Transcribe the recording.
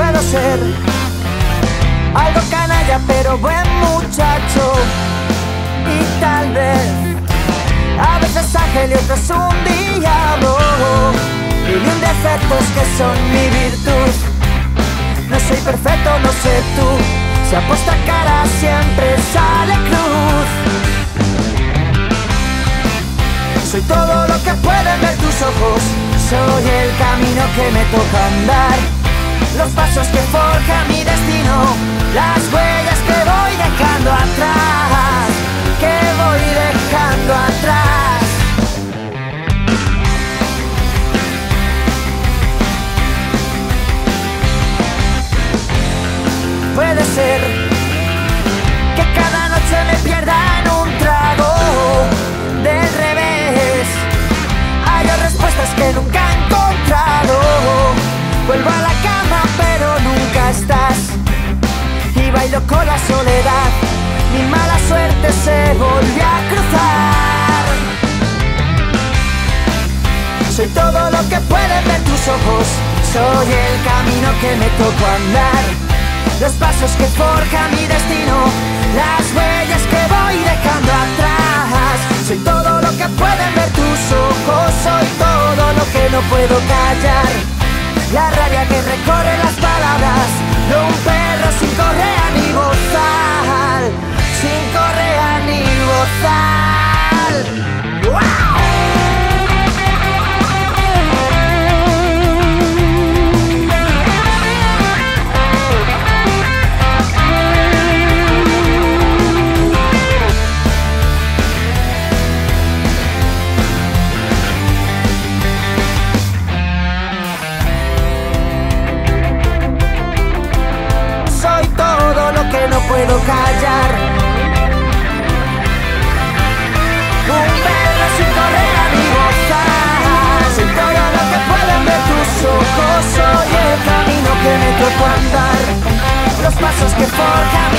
Puedo ser algo canalla pero buen muchacho, y tal vez a veces ángel y otros un diablo, y mil defectos que son mi virtud. No soy perfecto, no sé tú, si apuesta cara siempre sale cruz. Soy todo lo que pueden ver tus ojos, soy el camino que me toca andar, los pasos que forjan mi destino, las huellas que voy dejando atrás, que voy dejando atrás. Puede ser que cada noche me pierda en un trago del revés, hay respuestas que nunca he encontrado. Vuelvo a la cama pero nunca estás, y bailo con la soledad, mi mala suerte se volvió a cruzar. Soy todo lo que pueden ver tus ojos, soy el camino que me tocó andar, los pasos que forjan mi destino, las huellas que voy dejando atrás. Soy todo lo que pueden ver tus ojos, soy todo lo que no puedo callar, la rabia que recorre las palabras de un perro sin correa ni bozal, sin correa ni bozal. ¡Wow! Que no puedo callar, un perro sin correa ni bozal, soy todo lo que pueden ver tus ojos, soy el camino que me tocó andar, los pasos que forjan